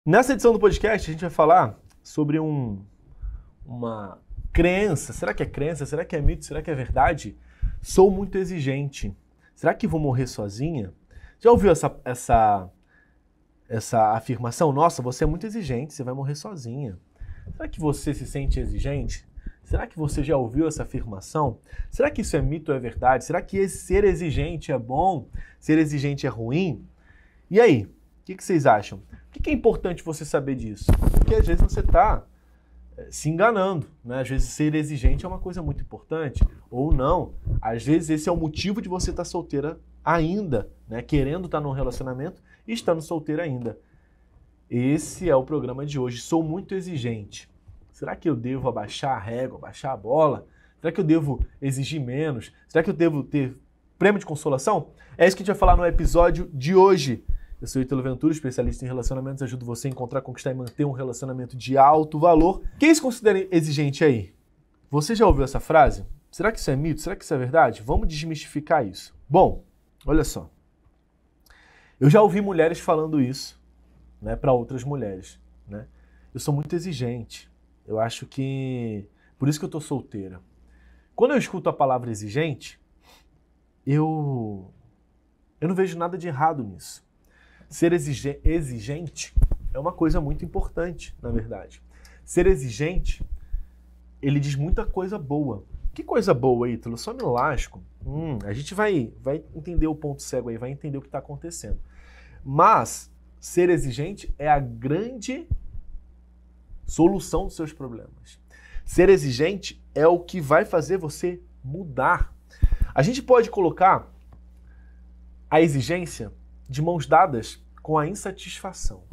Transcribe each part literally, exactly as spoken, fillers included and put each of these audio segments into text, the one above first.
Nessa edição do podcast, a gente vai falar sobre um, uma crença. Será que é crença? Será que é mito? Será que é verdade? Sou muito exigente. Será que vou morrer sozinha? Já ouviu essa, essa, essa afirmação? Nossa, você é muito exigente, você vai morrer sozinha. Será que você se sente exigente? Será que você já ouviu essa afirmação? Será que isso é mito ou é verdade? Será que esse ser exigente é bom? Ser exigente é ruim? E aí? O que, que vocês acham? Por que, que é importante você saber disso? Porque às vezes você está se enganando, né? Às vezes ser exigente é uma coisa muito importante, ou não. Às vezes esse é o motivo de você estar solteira ainda, né? Querendo estar num relacionamento e estando solteira ainda. Esse é o programa de hoje. Sou muito exigente. Será que eu devo abaixar a régua, abaixar a bola? Será que eu devo exigir menos? Será que eu devo ter prêmio de consolação? É isso que a gente vai falar no episódio de hoje. Eu sou Ítalo Ventura, especialista em relacionamentos, ajudo você a encontrar, conquistar e manter um relacionamento de alto valor. Quem se considera exigente aí? Você já ouviu essa frase? Será que isso é mito? Será que isso é verdade? Vamos desmistificar isso. Bom, olha só. Eu já ouvi mulheres falando isso, né, para outras mulheres, né? Eu sou muito exigente. Eu acho que... Por isso que eu tô solteira. Quando eu escuto a palavra exigente, eu... Eu não vejo nada de errado nisso. Ser exigente é uma coisa muito importante, na verdade. Ser exigente, ele diz muita coisa boa. Que coisa boa, Ítalo? Só me lasco. Hum, a gente vai, vai entender o ponto cego aí, vai entender o que está acontecendo. Mas ser exigente é a grande solução dos seus problemas. Ser exigente é o que vai fazer você mudar. A gente pode colocar a exigência de mãos dadas com a insatisfação.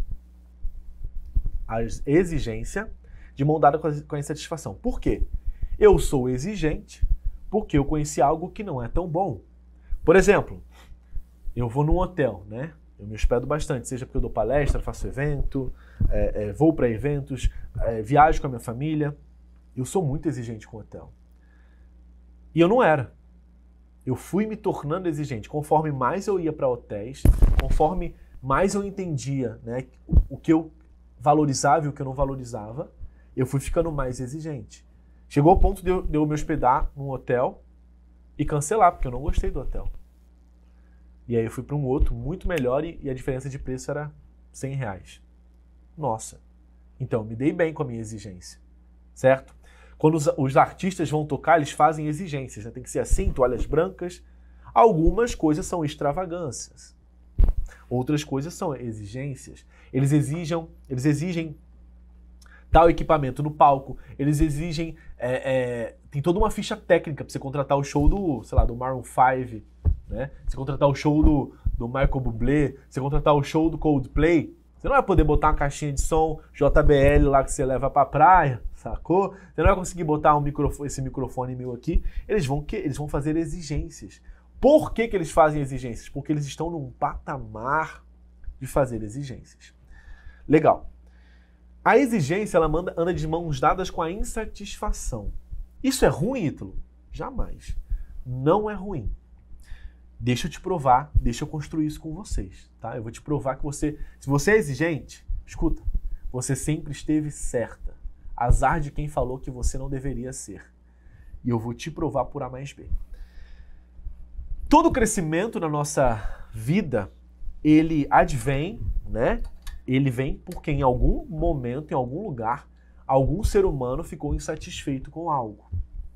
A exigência de mão dada com a insatisfação. Por quê? Eu sou exigente porque eu conheci algo que não é tão bom. Por exemplo, eu vou num hotel, né? Eu me hospedo bastante, seja porque eu dou palestra, faço evento, é, é, vou para eventos, é, viajo com a minha família. Eu sou muito exigente com o hotel. E eu não era. Eu fui me tornando exigente. Conforme mais eu ia para hotéis, conforme mais eu entendia, né, o que eu valorizava e o que eu não valorizava, eu fui ficando mais exigente. Chegou ao ponto de eu, de eu me hospedar num hotel e cancelar, porque eu não gostei do hotel. E aí eu fui para um outro muito melhor e, e a diferença de preço era cem reais. Nossa. Então, me dei bem com a minha exigência. Certo? Quando os, os artistas vão tocar, eles fazem exigências, né? Tem que ser assim, toalhas brancas. Algumas coisas são extravagâncias. Outras coisas são exigências. Eles exigem, eles exigem tal equipamento no palco. Eles exigem... É, é, tem toda uma ficha técnica para você contratar o show do, sei lá, do Maroon five, né? Você contratar o show do, do Michael Bublé, você contratar o show do Coldplay. Você não vai poder botar uma caixinha de som J B L lá que você leva pra praia, sacou? Você não vai conseguir botar um microfone, esse microfone meu aqui. Eles vão, eles vão fazer exigências. Por que que eles fazem exigências? Porque eles estão num patamar de fazer exigências. Legal. A exigência, ela manda, anda de mãos dadas com a insatisfação. Isso é ruim, Ítalo? Jamais. Não é ruim. Deixa eu te provar, deixa eu construir isso com vocês, tá? Eu vou te provar que você... Se você é exigente, escuta, você sempre esteve certa. Azar de quem falou que você não deveria ser. E eu vou te provar por A mais B. Todo crescimento na nossa vida, ele advém, né? Ele vem porque em algum momento, em algum lugar, algum ser humano ficou insatisfeito com algo.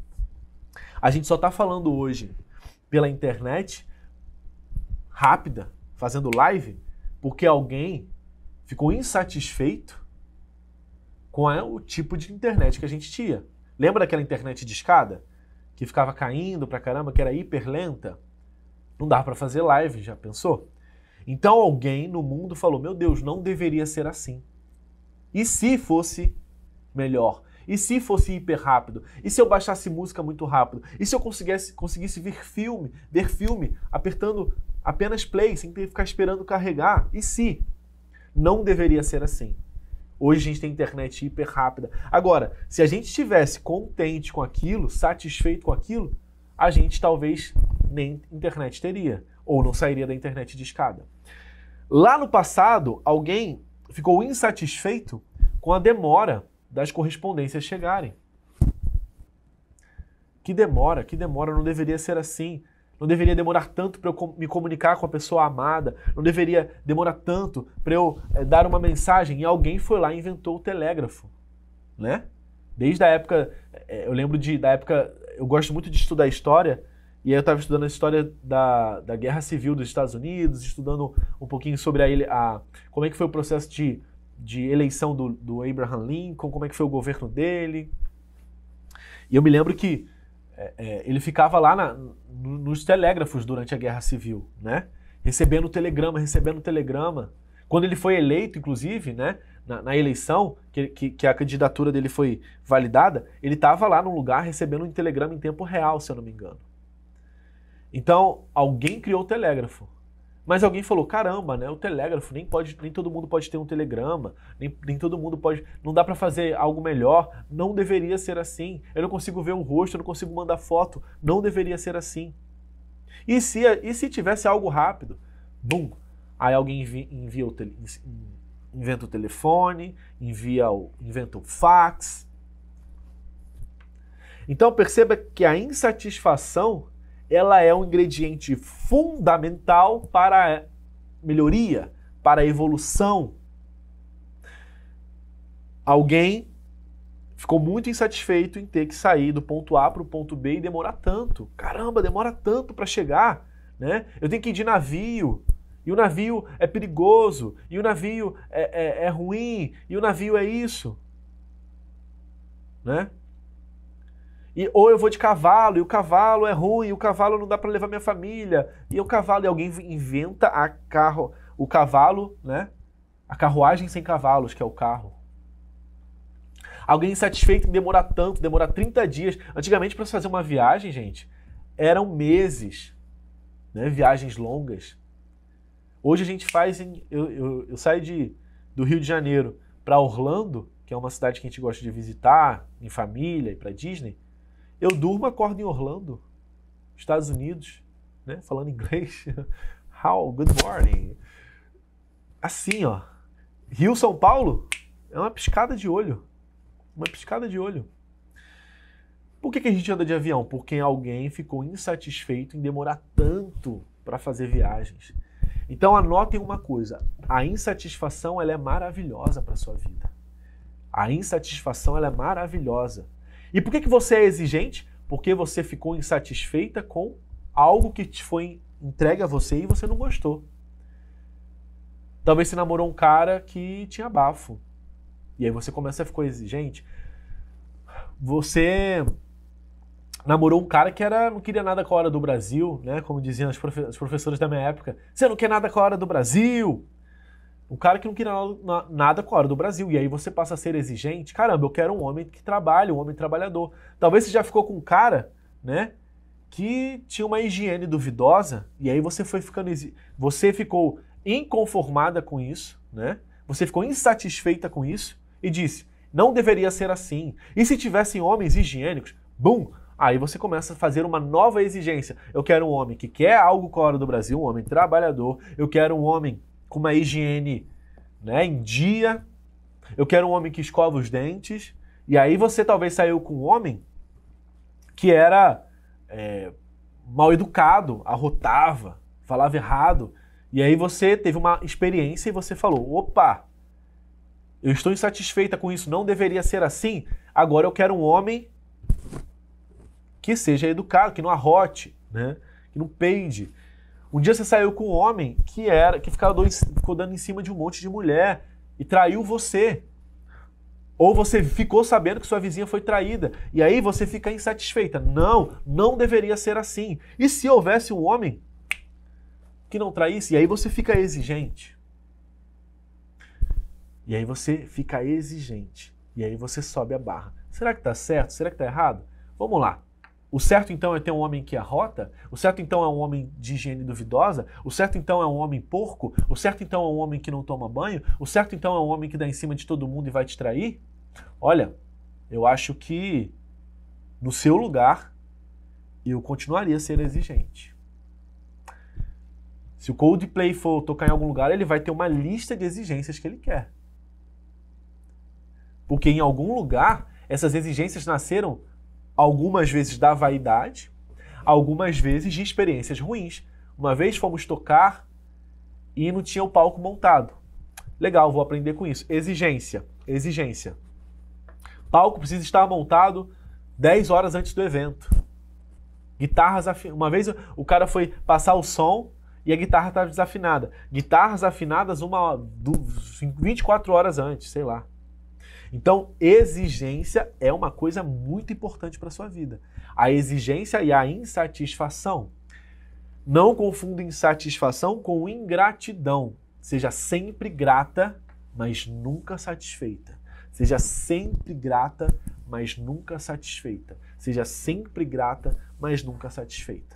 A gente só está falando hoje pela internet, rápida, fazendo live, porque alguém ficou insatisfeito com o tipo de internet que a gente tinha. Lembra daquela internet de escada? Que ficava caindo pra caramba, que era hiper lenta? Não dava pra fazer live, já pensou? Então alguém no mundo falou, meu Deus, não deveria ser assim. E se fosse melhor? E se fosse hiper rápido? E se eu baixasse música muito rápido? E se eu conseguisse, conseguisse ver filme, ver filme apertando apenas play, sem ter que ficar esperando carregar? E se? Não deveria ser assim. Hoje a gente tem internet hiper rápida. Agora, se a gente estivesse contente com aquilo, satisfeito com aquilo, a gente talvez nem internet teria. Ou não sairia da internet de escada. Lá no passado, alguém ficou insatisfeito com a demora das correspondências chegarem. Que demora, que demora, não deveria ser assim. Não deveria demorar tanto para eu me comunicar com a pessoa amada. Não deveria demorar tanto para eu é, dar uma mensagem. E alguém foi lá e inventou o telégrafo, né? Desde a época, é, eu lembro de, da época, eu gosto muito de estudar história. E aí eu estava estudando a história da, da Guerra Civil dos Estados Unidos, estudando um pouquinho sobre a, a, como é que foi o processo de, de eleição do, do Abraham Lincoln, como é que foi o governo dele. E eu me lembro que é, é, ele ficava lá na, nos telégrafos durante a Guerra Civil, né? Recebendo telegrama, recebendo telegrama. Quando ele foi eleito, inclusive, né? Na, na eleição, que, que, que a candidatura dele foi validada, ele estava lá num lugar recebendo um telegrama em tempo real, se eu não me engano. Então, alguém criou o telégrafo. Mas alguém falou, caramba, né? O telégrafo, nem, pode, nem todo mundo pode ter um telegrama, nem, nem todo mundo pode... Não dá para fazer algo melhor, não deveria ser assim. Eu não consigo ver o rosto, eu não consigo mandar foto, não deveria ser assim. E se, e se tivesse algo rápido? Bum! Aí alguém envia, envia o tele, inventa o telefone, envia o, inventa o fax. Então perceba que a insatisfação ela é um ingrediente fundamental para a melhoria, para a evolução. Alguém ficou muito insatisfeito em ter que sair do ponto A para o ponto B e demorar tanto. Caramba, demora tanto para chegar, né? Eu tenho que ir de navio, e o navio é perigoso, e o navio é, é, é ruim, e o navio é isso, né? E, ou eu vou de cavalo, e o cavalo é ruim, e o cavalo não dá para levar minha família, e o cavalo, e alguém inventa a carro, o cavalo, né? A carruagem sem cavalos, que é o carro. Alguém insatisfeito em demorar tanto, demorar trinta dias. Antigamente, para fazer uma viagem, gente, eram meses, né? Viagens longas. Hoje a gente faz, em, eu, eu, eu saio de, do Rio de Janeiro para Orlando, que é uma cidade que a gente gosta de visitar, em família, e para Disney. Eu durmo, acordo em Orlando, Estados Unidos, né? Falando inglês. How? Good morning. Assim, ó. Rio, São Paulo, é uma piscada de olho. Uma piscada de olho. Por que que a gente anda de avião? Porque alguém ficou insatisfeito em demorar tanto para fazer viagens. Então anotem uma coisa. A insatisfação ela é maravilhosa para a sua vida. A insatisfação ela é maravilhosa. E por que que você é exigente? Porque você ficou insatisfeita com algo que te foi entregue a você e você não gostou. Talvez você namorou um cara que tinha bafo. E aí você começa a ficar exigente. Você namorou um cara que era, não queria nada com a hora do Brasil, né? Como diziam as, profe as professoras da minha época. Você não quer nada com a hora do Brasil? Um cara que não queria nada com a hora do Brasil. E aí você passa a ser exigente. Caramba, eu quero um homem que trabalha, um homem trabalhador. Talvez você já ficou com um cara, né? Que tinha uma higiene duvidosa. E aí você foi ficando... Você ficou inconformada com isso, né? Você ficou insatisfeita com isso. E disse, não deveria ser assim. E se tivessem homens higiênicos, bum! Aí você começa a fazer uma nova exigência. Eu quero um homem que quer algo com a hora do Brasil, um homem trabalhador. Eu quero um homem com uma higiene, né, em dia. Eu quero um homem que escova os dentes. E aí você talvez saiu com um homem que era é, mal educado, arrotava, falava errado. E aí você teve uma experiência e você falou, opa, eu estou insatisfeita com isso, não deveria ser assim. Agora eu quero um homem que seja educado, que não arrote, né, que não peide. Um dia você saiu com um homem que era que ficava dando em cima de um monte de mulher e traiu você. Ou você ficou sabendo que sua vizinha foi traída e aí você fica insatisfeita. Não, não deveria ser assim. E se houvesse um homem que não traísse? E aí você fica exigente. E aí você fica exigente. E aí você sobe a barra. Será que tá certo? Será que tá errado? Vamos lá. O certo, então, é ter um homem que arrota? O certo, então, é um homem de higiene duvidosa? O certo, então, é um homem porco? O certo, então, é um homem que não toma banho? O certo, então, é um homem que dá em cima de todo mundo e vai te trair? Olha, eu acho que, no seu lugar, eu continuaria a ser exigente. Se o Coldplay for tocar em algum lugar, ele vai ter uma lista de exigências que ele quer. Porque em algum lugar, essas exigências nasceram algumas vezes da vaidade, algumas vezes de experiências ruins. Uma vez fomos tocar e não tinha o palco montado. Legal, vou aprender com isso. Exigência. Exigência. Palco precisa estar montado dez horas antes do evento. Guitarras afinadas. Uma vez o cara foi passar o som e a guitarra estava desafinada. Guitarras afinadas uma, vinte e quatro horas antes, sei lá. Então, exigência é uma coisa muito importante para a sua vida. A exigência e a insatisfação. Não confunda insatisfação com ingratidão. Seja sempre grata, mas nunca satisfeita. Seja sempre grata, mas nunca satisfeita. Seja sempre grata, mas nunca satisfeita.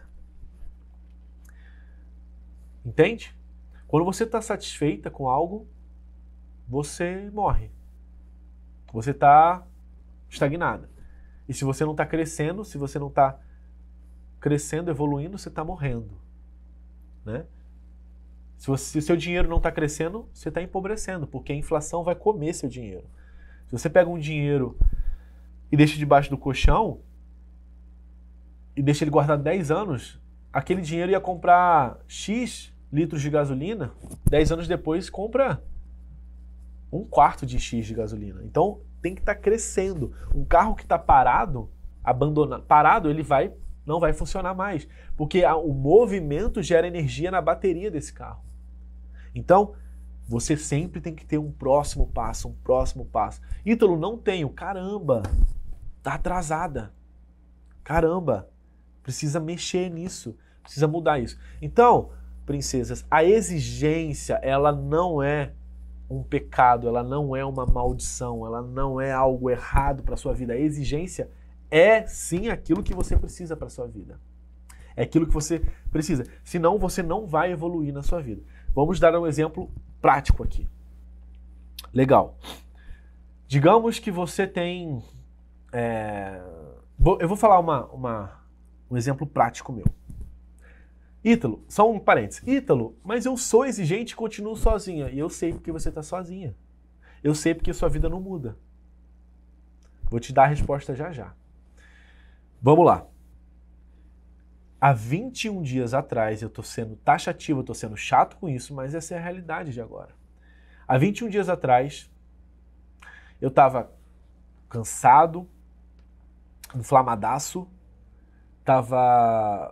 Entende? Quando você está satisfeita com algo, você morre. Você está estagnada. E se você não está crescendo, se você não está crescendo, evoluindo, você está morrendo. Né? Se, você, se o seu dinheiro não está crescendo, você está empobrecendo, porque a inflação vai comer seu dinheiro. Se você pega um dinheiro e deixa debaixo do colchão e deixa ele guardado dez anos, aquele dinheiro ia comprar X litros de gasolina, dez anos depois compra um quarto de X de gasolina. Então tem que estar tá crescendo. Um carro que está parado, abandonado, parado, ele vai, não vai funcionar mais, porque a, o movimento gera energia na bateria desse carro. Então, você sempre tem que ter um próximo passo, um próximo passo. Ítalo, não tenho. Caramba, tá atrasada. Caramba, precisa mexer nisso, precisa mudar isso. Então, princesas, a exigência, ela não é um pecado, ela não é uma maldição, ela não é algo errado para sua vida. A exigência é sim aquilo que você precisa para sua vida. É aquilo que você precisa. Senão você não vai evoluir na sua vida. Vamos dar um exemplo prático aqui. Legal. Digamos que você tem... É... Eu vou falar uma, uma, um exemplo prático meu. Ítalo, só um parênteses. Ítalo, mas eu sou exigente e continuo sozinha. E eu sei porque você está sozinha. Eu sei porque sua vida não muda. Vou te dar a resposta já já. Vamos lá. Há vinte e um dias atrás, eu estou sendo taxativo, eu estou sendo chato com isso, mas essa é a realidade de agora. Há vinte e um dias atrás, eu estava cansado, inflamadaço, estava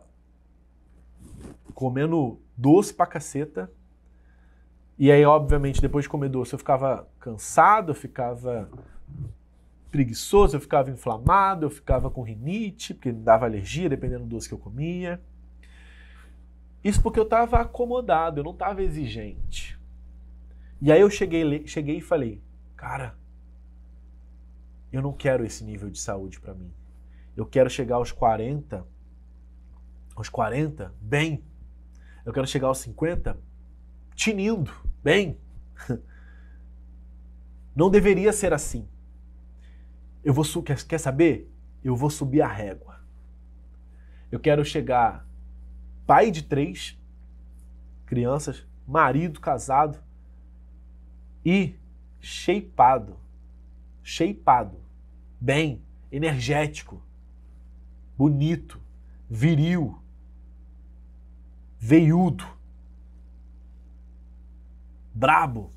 comendo doce pra caceta, e aí, obviamente, depois de comer doce, eu ficava cansado, eu ficava preguiçoso, eu ficava inflamado, eu ficava com rinite, porque me dava alergia, dependendo do doce que eu comia. Isso porque eu estava acomodado, eu não estava exigente. E aí eu cheguei, cheguei e falei, cara, eu não quero esse nível de saúde para mim. Eu quero chegar aos quarenta, aos quarenta, bem. Eu quero chegar aos cinquenta, tinindo, bem. Não deveria ser assim. Eu vou, quer, quer saber? Eu vou subir a régua. Eu quero chegar pai de três crianças, marido casado e shapeado. Shapeado. Bem, energético, bonito, viril, veiudo, brabo.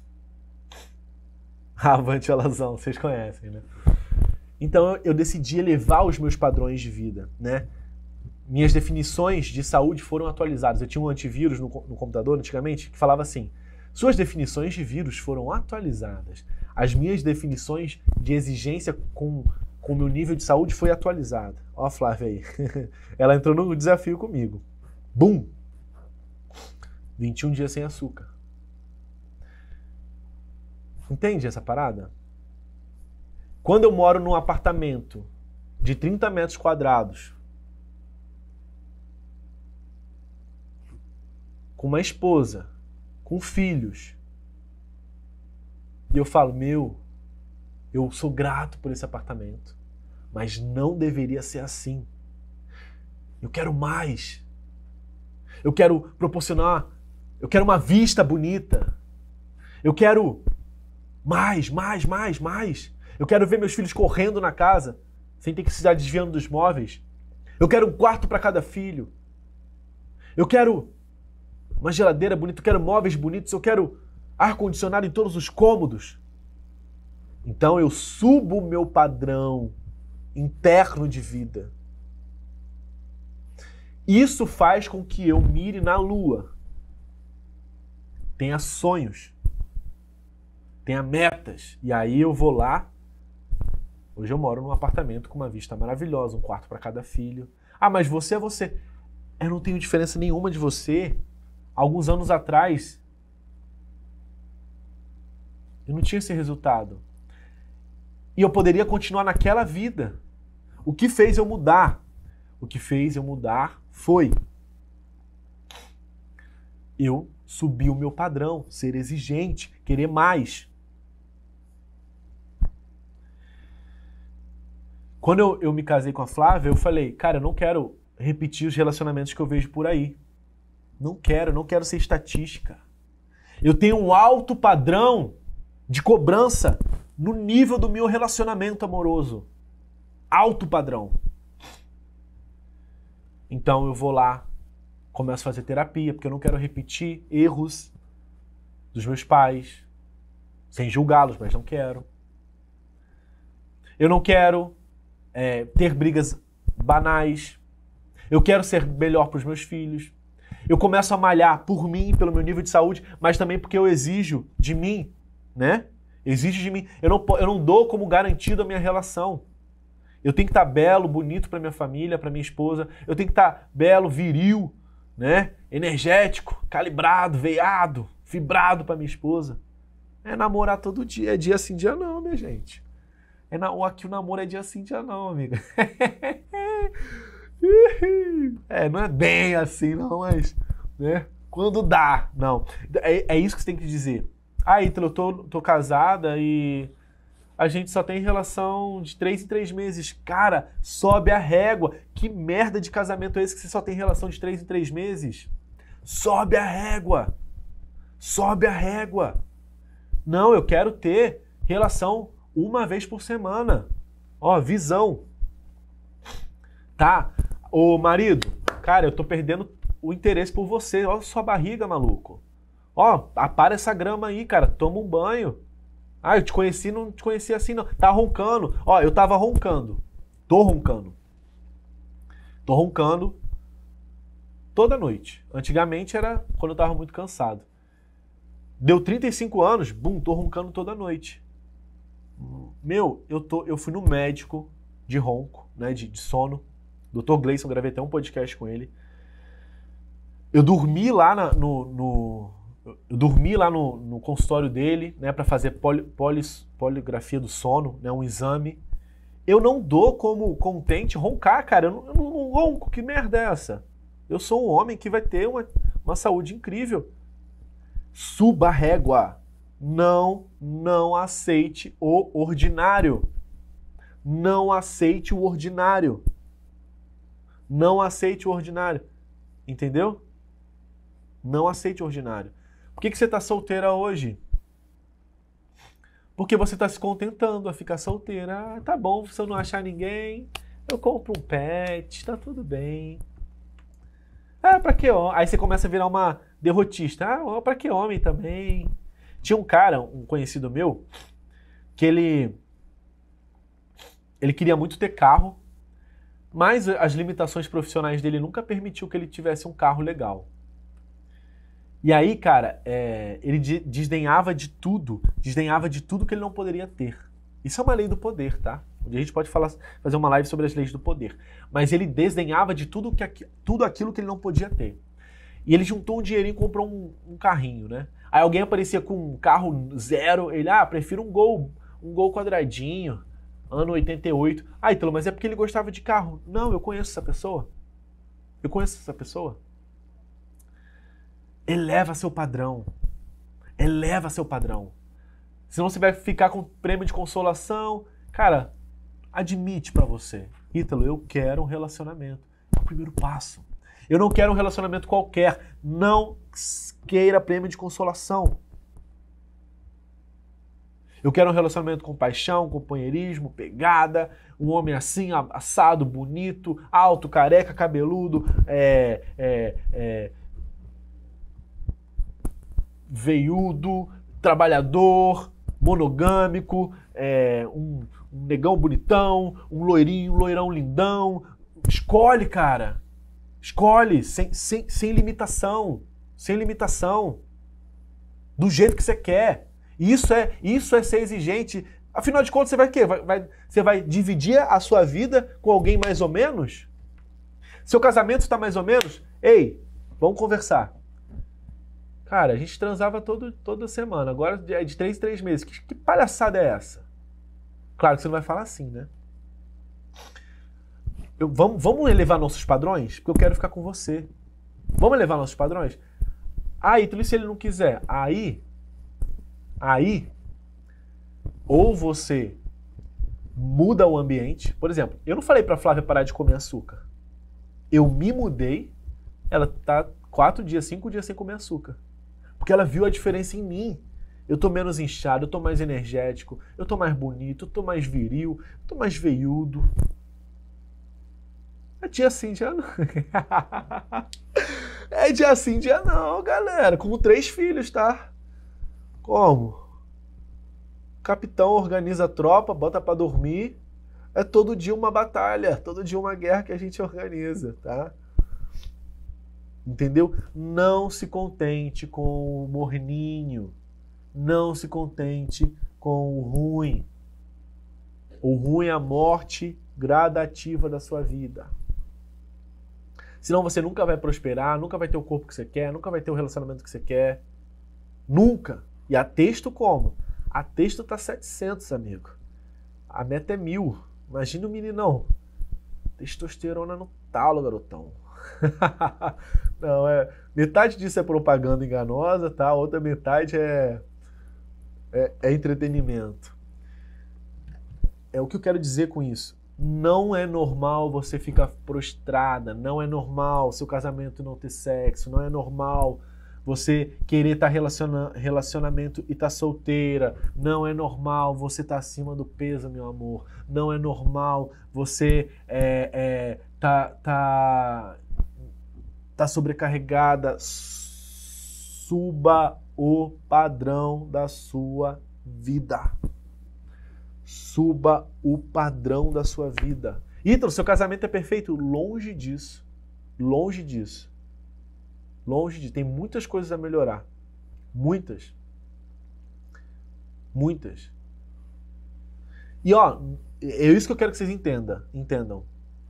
Avante alazão, vocês conhecem, né? Então eu decidi elevar os meus padrões de vida, né? Minhas definições de saúde foram atualizadas. Eu tinha um antivírus no, no computador antigamente que falava assim, suas definições de vírus foram atualizadas. As minhas definições de exigência com o meu nível de saúde foi atualizada. Ó a Flávia aí. Ela entrou no desafio comigo. Bum! vinte e um dias sem açúcar. Entende essa parada? Quando eu moro num apartamento de trinta metros quadrados, com uma esposa, com filhos, e eu falo, meu, eu sou grato por esse apartamento, mas não deveria ser assim. Eu quero mais. Eu quero proporcionar, eu quero uma vista bonita. Eu quero Mais, mais, mais, mais. Eu quero ver meus filhos correndo na casa, sem ter que se estar desviando dos móveis. Eu quero um quarto para cada filho. Eu quero uma geladeira bonita, eu quero móveis bonitos, eu quero ar-condicionado em todos os cômodos. Então eu subo o meu padrão interno de vida. Isso faz com que eu mire na lua. Tenha sonhos. Tenha metas. E aí eu vou lá. Hoje eu moro num apartamento com uma vista maravilhosa, um quarto para cada filho. Ah, mas você é você. Eu não tenho diferença nenhuma de você. Alguns anos atrás, eu não tinha esse resultado. E eu poderia continuar naquela vida. O que fez eu mudar? O que fez eu mudar foi eu subir o meu padrão, ser exigente, querer mais. Quando eu, eu me casei com a Flávia, eu falei, cara, eu não quero repetir os relacionamentos que eu vejo por aí. Não quero, não quero ser estatística. Eu tenho um alto padrão de cobrança no nível do meu relacionamento amoroso. Alto padrão. Então eu vou lá, começo a fazer terapia, porque eu não quero repetir erros dos meus pais, sem julgá-los, mas não quero. Eu não quero é, ter brigas banais. Eu quero ser melhor para os meus filhos. Eu começo a malhar por mim, pelo meu nível de saúde, mas também porque eu exijo de mim, né? Exijo de mim. Eu não, eu não dou como garantido a minha relação. Eu tenho que estar belo, bonito para minha família, para minha esposa. Eu tenho que estar belo, viril, né? Energético, calibrado, veiado, vibrado para minha esposa. É namorar todo dia. É dia sim, dia não, minha gente. É na... Aqui o namoro é dia sim, dia não, amiga. É, não é bem assim, não, mas... né? Quando dá, não. É, é isso que você tem que dizer. Ah, Ítalo, eu tô, tô casada e a gente só tem relação de três em três meses. Cara, sobe a régua. Que merda de casamento é esse que você só tem relação de três em três meses? Sobe a régua. Sobe a régua. Não, eu quero ter relação uma vez por semana. Ó, visão. Tá? Ô, marido, cara, eu tô perdendo o interesse por você. Olha sua barriga, maluco. Ó, apara essa grama aí, cara. Toma um banho. Ah, eu te conheci, não te conheci assim, não. Tá roncando. Ó, eu tava roncando. Tô roncando. Tô roncando toda noite. Antigamente era quando eu tava muito cansado. Deu trinta e cinco anos, bum, tô roncando toda noite. Meu, eu, tô, eu fui no médico de ronco, né, de, de sono. doutor Gleison, gravei até um podcast com ele. Eu dormi lá na, no... no Eu dormi lá no, no consultório dele, né, para fazer poli, polis, poligrafia do sono, né, um exame. Eu não dou como contente roncar, cara. Eu não, eu não ronco. Que merda é essa? Eu sou um homem que vai ter uma, uma saúde incrível. Suba a régua. Não, não aceite o ordinário. Não aceite o ordinário. Não aceite o ordinário. Entendeu? Não aceite o ordinário. Por que, que você está solteira hoje? Porque você está se contentando a ficar solteira. Ah, tá bom, se eu não achar ninguém, eu compro um pet, tá tudo bem. Ah, pra que homem? Aí você começa a virar uma derrotista. Ah, pra que homem também? Tinha um cara, um conhecido meu, que ele, ele queria muito ter carro, mas as limitações profissionais dele nunca permitiu que ele tivesse um carro legal. E aí, cara, é, ele desdenhava de tudo, desdenhava de tudo que ele não poderia ter. Isso é uma lei do poder, tá? Um dia a gente pode falar, fazer uma live sobre as leis do poder. Mas ele desdenhava de tudo, que, tudo aquilo que ele não podia ter. E ele juntou um dinheirinho e comprou um, um carrinho, né? Aí alguém aparecia com um carro zero, ele, ah, prefiro um Gol, um Gol quadradinho, ano oitenta e oito. Ah, Ítalo, mas é porque ele gostava de carro. Não, eu conheço essa pessoa. Eu conheço essa pessoa. Eleva seu padrão. Eleva seu padrão. Senão você vai ficar com prêmio de consolação. Cara, admite pra você. Ítalo, eu quero um relacionamento. É o primeiro passo. Eu não quero um relacionamento qualquer. Não queira prêmio de consolação. Eu quero um relacionamento com paixão, companheirismo, pegada, um homem assim, assado, bonito, alto, careca, cabeludo, é, é, é, veiudo, trabalhador, monogâmico, é, um, um negão bonitão, um loirinho, um loirão lindão. Escolhe, cara. Escolhe, sem, sem, sem limitação. Sem limitação. Do jeito que você quer. Isso é, isso é ser exigente. Afinal de contas, você vai o quê? Vai, vai, você vai dividir a sua vida com alguém mais ou menos? Seu casamento está mais ou menos? Ei, vamos conversar. Cara, a gente transava todo, toda semana. Agora é de três em três meses. Que, que palhaçada é essa? Claro que você não vai falar assim, né? Eu, vamos, vamos elevar nossos padrões? Porque eu quero ficar com você. Vamos elevar nossos padrões? Aí, Ítalo, e se ele não quiser? Aí... Aí, ou você muda o ambiente. Por exemplo, eu não falei pra Flávia parar de comer açúcar. Eu me mudei, ela tá quatro dias, cinco dias sem comer açúcar. Porque ela viu a diferença em mim. Eu tô menos inchado, eu tô mais energético, eu tô mais bonito, eu tô mais viril, eu tô mais veiudo. É dia sim, dia não. É dia sim, dia não, galera. Com três filhos, tá? Como? O capitão organiza a tropa, bota pra dormir. É todo dia uma batalha, todo dia uma guerra que a gente organiza, tá? Entendeu? Não se contente com o morninho. Não se contente com o ruim. O ruim é a morte gradativa da sua vida. Senão você nunca vai prosperar, nunca vai ter o corpo que você quer, nunca vai ter o relacionamento que você quer. Nunca. E a texto como? A texto tá setecentos, amigo. A meta é mil. Imagina o meninão. Testosterona no talo, garotão. Não, é... Metade disso é propaganda enganosa, tá? A outra metade é... é... é entretenimento. É o que eu quero dizer com isso. Não é normal você ficar prostrada. Não é normal seu casamento não ter sexo. Não é normal... você querer estar relaciona relacionamento e estar solteira. Não é normal você estar acima do peso, meu amor. Não é normal você é, é, tá, tá, tá sobrecarregada. Suba o padrão da sua vida. Suba o padrão da sua vida. Ítalo, seu casamento é perfeito? Longe disso. Longe disso. Longe de... Tem muitas coisas a melhorar. Muitas. Muitas. E ó, é isso que eu quero que vocês entendam. Entendam.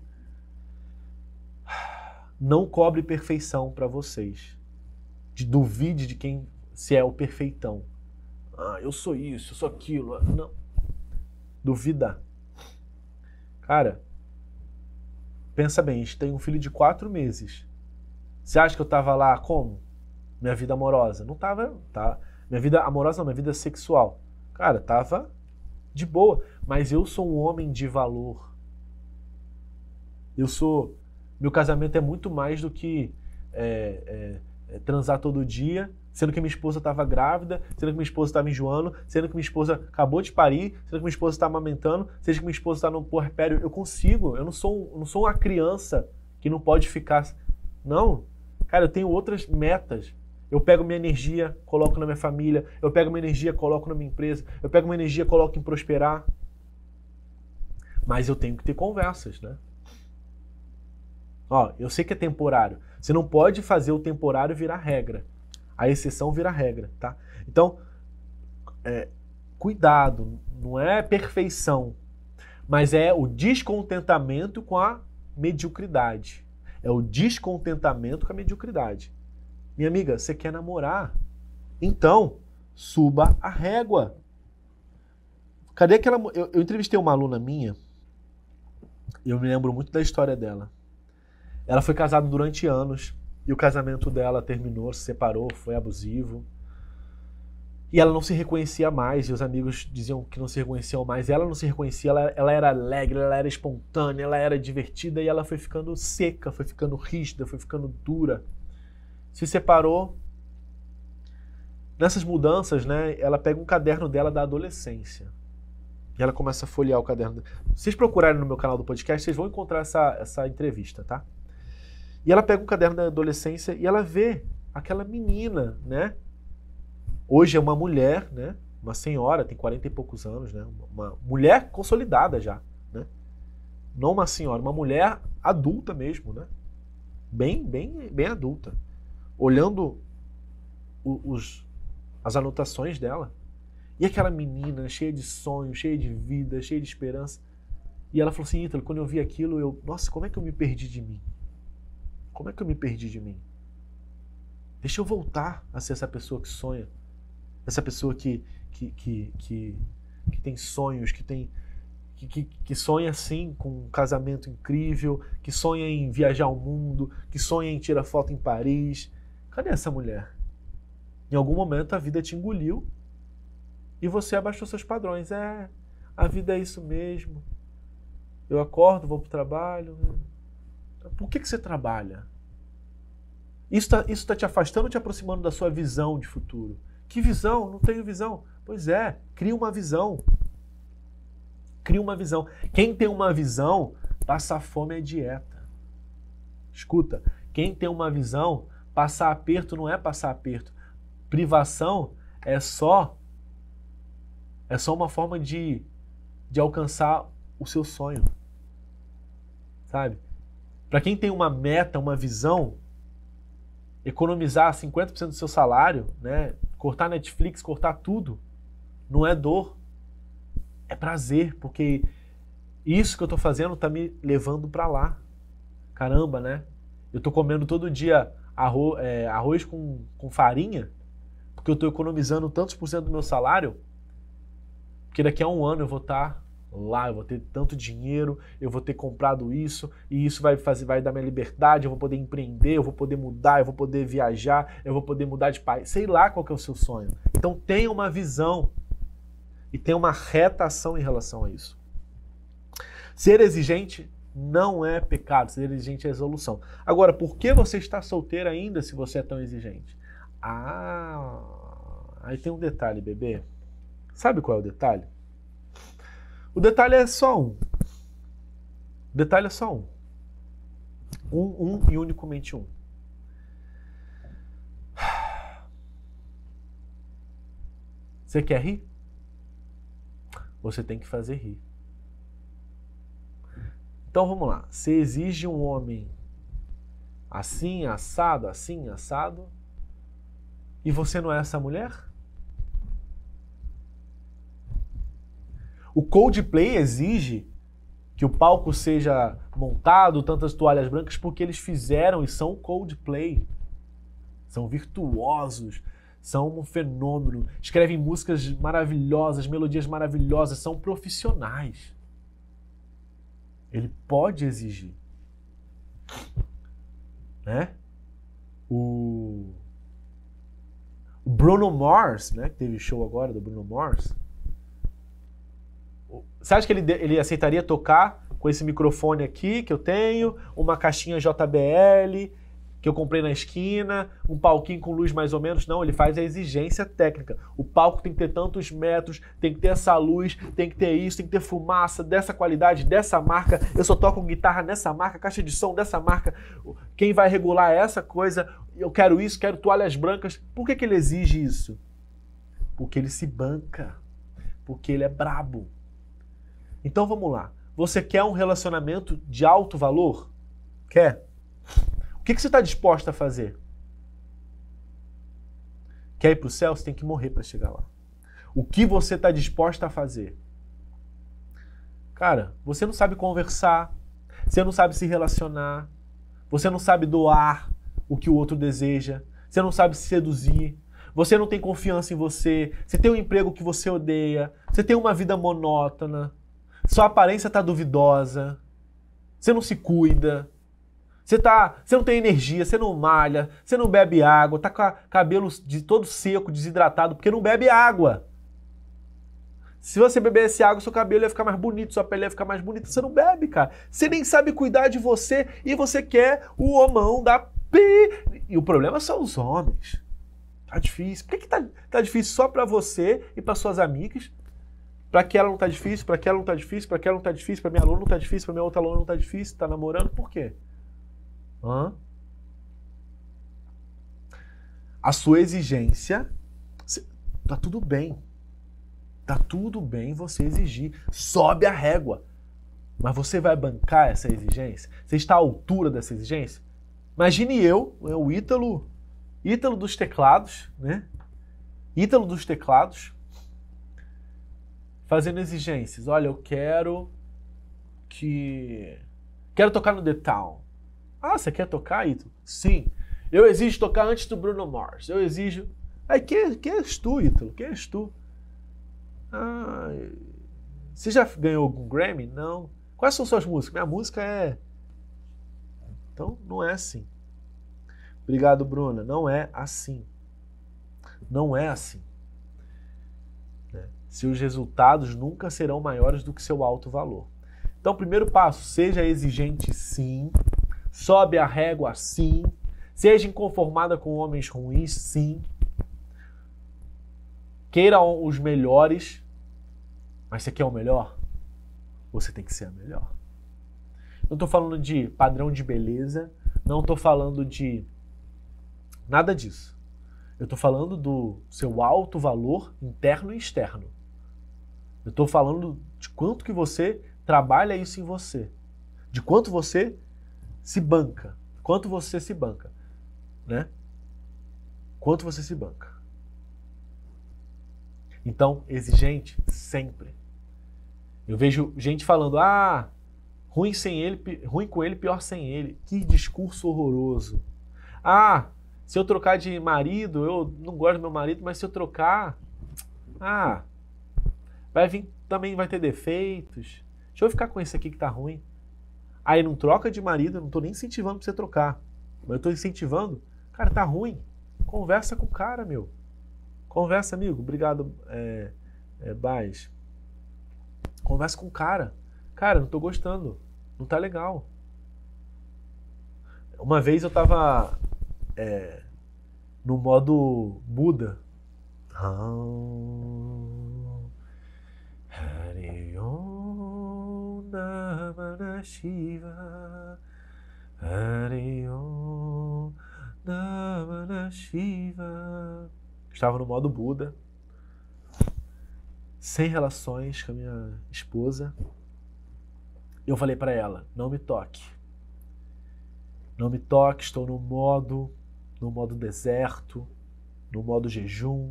Não cobre perfeição para vocês. De, duvide de quem se é o perfeitão. Ah, eu sou isso, eu sou aquilo. Não. Duvida. Cara, pensa bem, a gente tem um filho de quatro meses. Você acha que eu tava lá como? Minha vida amorosa? Não tava, tá? Minha vida amorosa não, minha vida sexual. Cara, tava de boa. Mas eu sou um homem de valor. Eu sou... Meu casamento é muito mais do que é, é, é, transar todo dia, sendo que minha esposa estava grávida, sendo que minha esposa estava enjoando, sendo que minha esposa acabou de parir, sendo que minha esposa está amamentando, sendo que minha esposa está no puerpério. Eu consigo. Eu não sou, eu não sou uma criança que não pode ficar... Não. Cara, eu tenho outras metas. Eu pego minha energia, coloco na minha família. Eu pego minha energia, coloco na minha empresa. Eu pego minha energia, coloco em prosperar. Mas eu tenho que ter conversas, né? Ó, eu sei que é temporário. Você não pode fazer o temporário virar regra. A exceção vira regra, tá? Então, é, cuidado. Não é perfeição. Mas é o descontentamento com a mediocridade. É o descontentamento com a mediocridade. Minha amiga, você quer namorar? Então, suba a régua. Cadê aquela... Eu, eu entrevistei uma aluna minha, e eu me lembro muito da história dela. Ela foi casada durante anos, e o casamento dela terminou, se separou, foi abusivo. E ela não se reconhecia mais, e os amigos diziam que não se reconheciam mais. Ela não se reconhecia, ela, ela era alegre, ela era espontânea, ela era divertida, e ela foi ficando seca, foi ficando rígida, foi ficando dura. Se separou. nessas mudanças, né, ela pega um caderno dela da adolescência. E ela começa a folhear o caderno. Se vocês procurarem no meu canal do podcast, vocês vão encontrar essa, essa entrevista, tá? E ela pega um caderno da adolescência e ela vê aquela menina, né? Hoje é uma mulher, né? Uma senhora, tem quarenta e poucos anos, né? Uma mulher consolidada já, né? Não uma senhora, uma mulher adulta mesmo, né? Bem, bem, bem adulta. Olhando os, as anotações dela. E aquela menina cheia de sonhos, cheia de vida, cheia de esperança. E ela falou assim, Ítalo, quando eu vi aquilo, eu... Nossa, como é que eu me perdi de mim? Como é que eu me perdi de mim? Deixa eu voltar a ser essa pessoa que sonha. Essa pessoa que, que, que, que, que tem sonhos, que, tem, que, que, que sonha assim com um casamento incrível, que sonha em viajar ao mundo, que sonha em tirar foto em Paris. Cadê essa mulher? Em algum momento a vida te engoliu e você abaixou seus padrões. É, a vida é isso mesmo. Eu acordo, vou para o trabalho. Por que, que você trabalha? Isso está isso tá te afastando ou te aproximando da sua visão de futuro? Que visão? Não tenho visão. Pois é, cria uma visão. Cria uma visão. Quem tem uma visão, passar fome é dieta. Escuta, quem tem uma visão, passar aperto não é passar aperto. Privação é só é só uma forma de, de alcançar o seu sonho. Sabe? Para quem tem uma meta, uma visão, economizar cinquenta por cento do seu salário, né? Cortar Netflix, cortar tudo, não é dor, é prazer, porque isso que eu estou fazendo está me levando para lá. Caramba, né? Eu estou comendo todo dia arroz, é, arroz com, com farinha, porque eu estou economizando tantos por cento do meu salário, porque daqui a um ano eu vou estar lá, eu vou ter tanto dinheiro, eu vou ter comprado isso, e isso vai fazer, vai dar minha liberdade, eu vou poder empreender, eu vou poder mudar, eu vou poder viajar, eu vou poder mudar de país, sei lá qual que é o seu sonho. Então tenha uma visão e tenha uma reta ação em relação a isso. Ser exigente não é pecado, ser exigente é resolução. Agora, por que você está solteiro ainda se você é tão exigente? Ah, aí tem um detalhe, bebê. Sabe qual é o detalhe? O detalhe é só um. O detalhe é só um. Um, um e unicamente um. Você quer rir? Você tem que fazer rir. Então vamos lá. Você exige um homem assim, assado, assim, assado, e você não é essa mulher? O Coldplay exige que o palco seja montado, tantas toalhas brancas, porque eles fizeram e são Coldplay. São virtuosos, são um fenômeno, escrevem músicas maravilhosas, melodias maravilhosas, são profissionais. Ele pode exigir. Né? O, o Bruno Mars, né, que teve show agora do Bruno Mars, você acha que ele, ele aceitaria tocar com esse microfone aqui que eu tenho, uma caixinha J B L que eu comprei na esquina, um palquinho com luz mais ou menos? Não, ele faz a exigência técnica. O palco tem que ter tantos metros, tem que ter essa luz, tem que ter isso, tem que ter fumaça dessa qualidade, dessa marca. Eu só toco guitarra nessa marca, caixa de som dessa marca. Quem vai regular essa coisa? Eu quero isso, quero toalhas brancas. Por que que ele exige isso? Porque ele se banca. Porque ele é brabo. Então vamos lá. Você quer um relacionamento de alto valor? Quer? O que que você está disposto a fazer? Quer ir para o céu? Você tem que morrer para chegar lá. O que você está disposto a fazer? Cara, você não sabe conversar, você não sabe se relacionar, você não sabe doar o que o outro deseja, você não sabe se seduzir, você não tem confiança em você, você tem um emprego que você odeia, você tem uma vida monótona, sua aparência está duvidosa, você não se cuida, você, tá, você não tem energia, você não malha, você não bebe água, tá com o cabelo de todo seco, desidratado, porque não bebe água. Se você bebesse água, seu cabelo ia ficar mais bonito, sua pele ia ficar mais bonita. Você não bebe, cara. Você nem sabe cuidar de você e você quer o homão da pi. E o problema são os homens. Tá difícil. Por que, que tá, tá difícil só pra você e pra suas amigas? Pra que ela não tá difícil, pra que ela não tá difícil, pra que ela não tá difícil, pra minha aluna não tá difícil, pra minha outra aluna não tá difícil, tá namorando, por quê? Hã? A sua exigência, tá tudo bem. Tá tudo bem você exigir. Sobe a régua. Mas você vai bancar essa exigência? Você está à altura dessa exigência? Imagine eu, o Ítalo, Ítalo dos teclados, né? Ítalo dos teclados, fazendo exigências. Olha, eu quero que... Quero tocar no The Town. Ah, você quer tocar, Ítalo? Sim. Eu exijo tocar antes do Bruno Mars. Eu exijo... Aí, quem, quem és tu, Ítalo? Quem és tu? Ah, você já ganhou algum Grammy? Não. Quais são suas músicas? Minha música é... Então, não é assim. Obrigado, Bruna. Não é assim. Não é assim. Né? Seus resultados nunca serão maiores do que seu alto valor. Então, primeiro passo, seja exigente sim. Sobe a régua sim. Seja inconformada com homens ruins, sim. Queira os melhores. Mas você quer o melhor? Você tem que ser a melhor. Não estou falando de padrão de beleza. Não estou falando de nada disso. Eu estou falando do seu alto valor interno e externo. Eu estou falando de quanto que você trabalha isso em você. De quanto você se banca. Quanto você se banca. Né? Quanto você se banca. Então, exigente sempre. Eu vejo gente falando, ah, ruim sem ele, ruim com ele, pior sem ele. Que discurso horroroso. Ah, se eu trocar de marido, eu não gosto do meu marido, mas se eu trocar, ah, vai vir, também vai ter defeitos. Deixa eu ficar com esse aqui que tá ruim. Aí não troca de marido, eu não tô nem incentivando pra você trocar. Mas eu tô incentivando, cara, tá ruim. Conversa com o cara, meu. Conversa, amigo. Obrigado, é, é, Baz. Conversa com o cara. Cara, não tô gostando. Não tá legal. Uma vez eu tava é, no modo Buda. Hari Om Namah Shiva. Hari Om Namah Shiva. Estava no modo Buda. Sem relações com a minha esposa. Eu falei para ela, não me toque. Não me toque, estou no modo, no modo deserto, no modo jejum.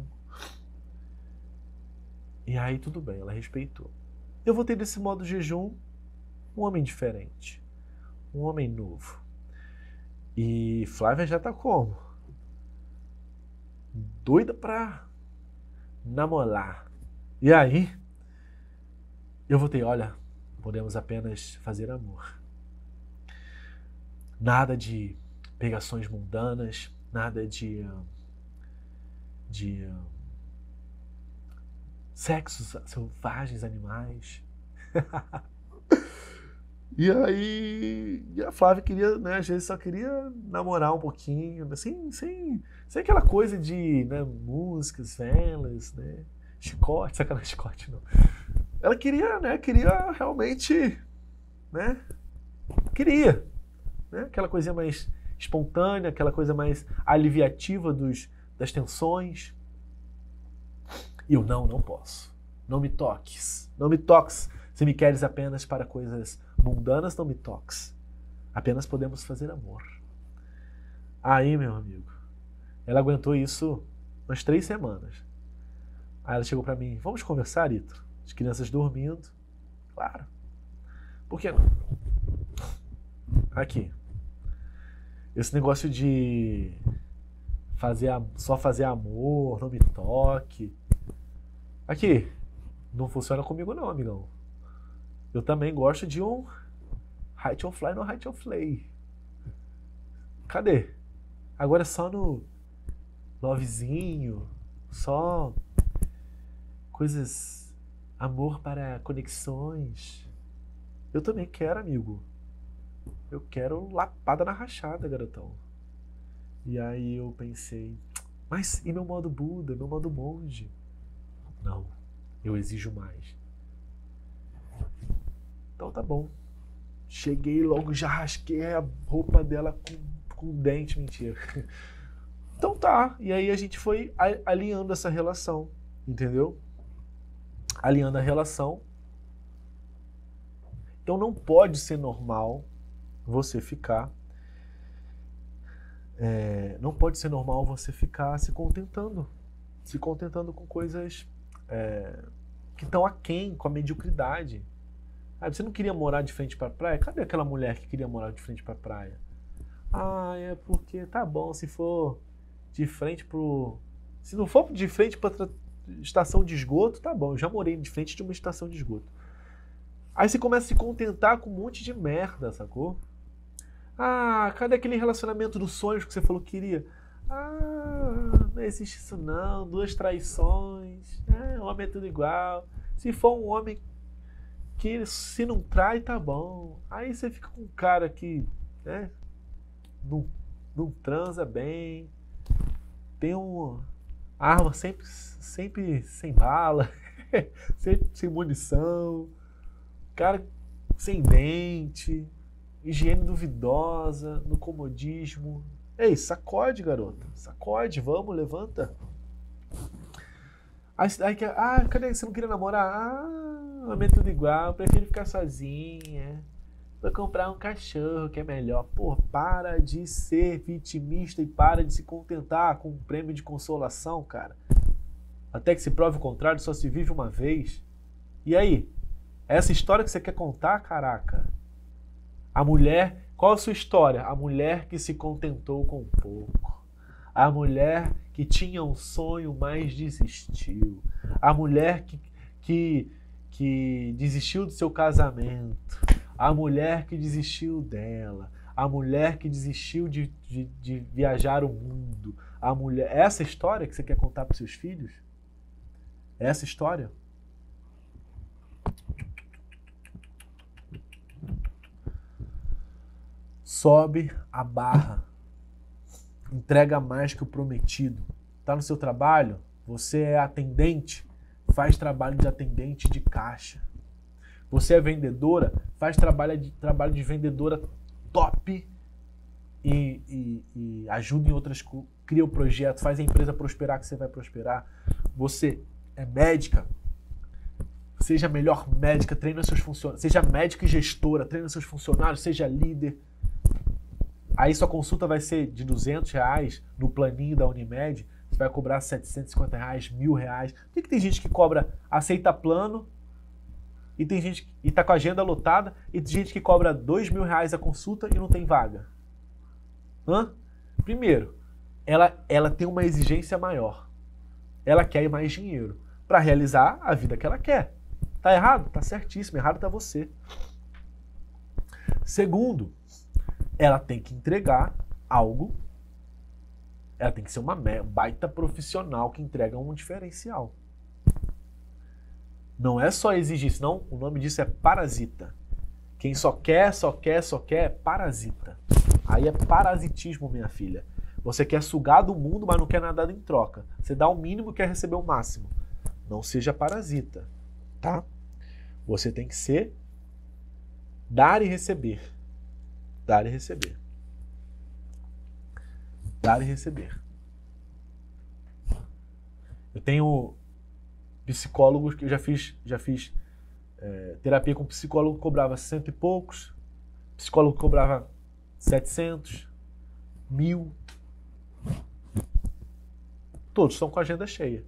E aí tudo bem, ela respeitou. Eu voltei desse modo jejum, um homem diferente. Um homem novo. E Flávia já tá como? Doida pra namorar. E aí, eu voltei, olha, podemos apenas fazer amor. Nada de pegações mundanas, nada de, de uh, sexos selvagens, animais. E aí, e a Flávia queria, né, às vezes só queria namorar um pouquinho, assim, sem, sem aquela coisa de, né, músicas, velas, né, chicote, sacanagem, chicote não. Ela queria, né, queria realmente, né, queria, né, aquela coisinha mais espontânea, aquela coisa mais aliviativa dos, das tensões. E eu, não, não posso. Não me toques, não me toques. Se me queres apenas para coisas mundanas, não me toques. Apenas podemos fazer amor. Aí, meu amigo, ela aguentou isso umas três semanas. Aí ela chegou para mim, vamos conversar, Ito? As crianças dormindo. Claro. Por que não? Aqui. Esse negócio de fazer, só fazer amor, não me toque. Aqui. Não funciona comigo não, amigão. Eu também gosto de um height on fly no height on flay. Cadê? Agora é só no lovezinho, só coisas, amor para conexões. Eu também quero, amigo. Eu quero lapada na rachada, garotão. E aí eu pensei, Mas e meu modo Buda, meu modo monge? Não, eu exijo mais. Então tá bom. Cheguei logo, já rasquei a roupa dela com, com dente, mentira. Então tá, e aí a gente foi alinhando essa relação, entendeu? Alinhando a relação. Então não pode ser normal você ficar... É, não pode ser normal você ficar se contentando. Se contentando com coisas é, que estão aquém, com a mediocridade. Ah, você não queria morar de frente para a praia? Cadê aquela mulher que queria morar de frente para a praia? Ah, é porque tá bom, se for de frente pro... Se não for de frente para estação de esgoto, tá bom. Eu já morei de frente de uma estação de esgoto. Aí você começa a se contentar com um monte de merda, sacou? Ah, cadê aquele relacionamento dos sonhos que você falou que queria? Ah, não existe isso não, duas traições, é, homem é tudo igual. Se for um homem que se não trai, tá bom. Aí você fica com um cara que, né, não, não transa bem, tem uma arma sempre, sempre sem bala, sempre sem munição, cara sem dente, higiene duvidosa, no comodismo. Ei, sacode, garota. Sacode, vamos, levanta. Aí, aí, ah, cadê? Você não queria namorar? Ah, homem é tudo igual, eu prefiro ficar sozinha. Vou comprar um cachorro que é melhor. Pô, para de ser vitimista e para de se contentar com um prêmio de consolação, cara. Até que se prove o contrário, só se vive uma vez. E aí? Essa história que você quer contar, caraca? A mulher, qual a sua história? A mulher que se contentou com pouco. A mulher que tinha um sonho, mas desistiu. A mulher que, que, que desistiu do seu casamento. A mulher que desistiu dela. A mulher que desistiu de, de, de viajar o mundo. A mulher... Essa história que você quer contar para os seus filhos? Essa história? Sobe a barra, entrega mais que o prometido. Tá no seu trabalho? Você é atendente? Faz trabalho de atendente de caixa. Você é vendedora? Faz trabalho de, trabalho de vendedora top e, e, e ajuda em outras coisas. Cria o projeto, faz a empresa prosperar, que você vai prosperar. Você é médica? Seja a melhor médica, treina seus funcionários. Seja médica e gestora, treina seus funcionários, seja líder. Aí sua consulta vai ser de duzentos reais no planinho da Unimed, você vai cobrar setecentos e cinquenta reais, mil reais. Por que, que tem gente que cobra, aceita plano, e tem gente e tá com a agenda lotada, e tem gente que cobra dois mil reais a consulta e não tem vaga? Hã? Primeiro, ela, ela tem uma exigência maior. Ela quer mais dinheiro para realizar a vida que ela quer. Tá errado? Tá certíssimo. Errado tá você. Segundo, ela tem que entregar algo, ela tem que ser uma baita profissional que entrega um diferencial. Não é só exigir, senão o nome disso é parasita. Quem só quer, só quer, só quer é parasita. Aí é parasitismo, minha filha. Você quer sugar do mundo, mas não quer nada em troca. Você dá o mínimo e quer receber o máximo. Não seja parasita, tá? Você tem que ser dar e receber. Dar e receber. Dar e receber. Eu tenho psicólogos que eu já fiz, já fiz é, terapia com psicólogo que cobrava cento e poucos, psicólogo que cobrava setecentos, mil. Todos estão com a agenda cheia.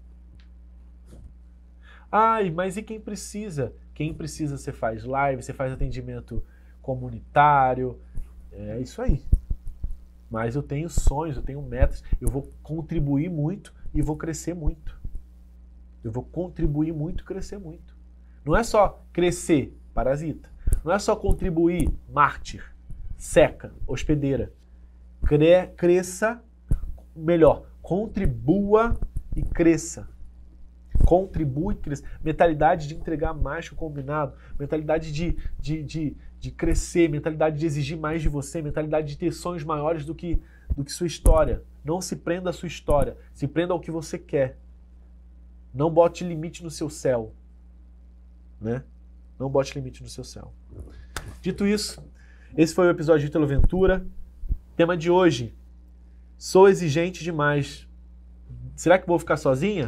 Ai, mas e quem precisa? Quem precisa, você faz live, você faz atendimento comunitário, é isso aí. Mas eu tenho sonhos, eu tenho metas, eu vou contribuir muito e vou crescer muito. Eu vou contribuir muito e crescer muito. Não é só crescer, parasita. Não é só contribuir, mártir, seca, hospedeira. Cre cresça, melhor, contribua e cresça. Contribui e cresça. Mentalidade de entregar mais que o combinado. Mentalidade de, de, de, de crescer. Mentalidade de exigir mais de você. Mentalidade de ter sonhos maiores do que, do que sua história. Não se prenda à sua história, se prenda ao que você quer. Não bote limite no seu céu, né? Não bote limite no seu céu. Dito isso, esse foi o episódio de Ítalo Ventura. Tema de hoje: sou exigente demais. Será que vou ficar sozinha?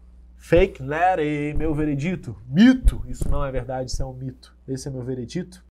Fake, né? Meu veredito. Mito. Isso não é verdade, isso é um mito. Esse é meu veredito.